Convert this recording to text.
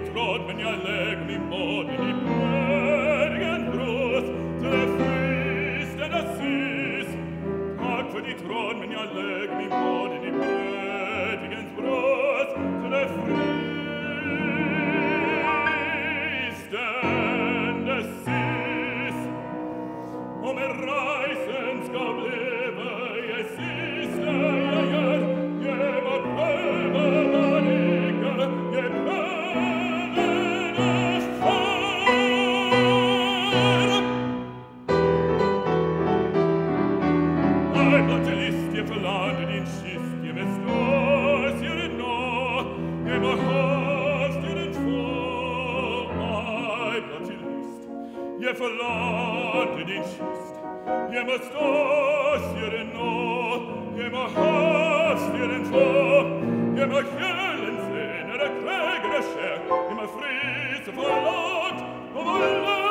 trod men jag lägg min båden i bergen brus till det fristen assis. Tack för ditt råd men jag lägg min båden i bergens brus till det fristen assis. Om en reisen ska bliva jag sista jag gör, jag må pröva vad icke, jag prövarnas färd. Aj, blott till list, jag förlande din kist, jag med stas, jag är nå, jag må hast, jag är två. Aj, blott till list, jag förlande din kist, jag må stas, jag är nå, jag må hast, jag är två. Jag må kjølen se når det kräger det skjer, jeg må fryse for langt og hvor langt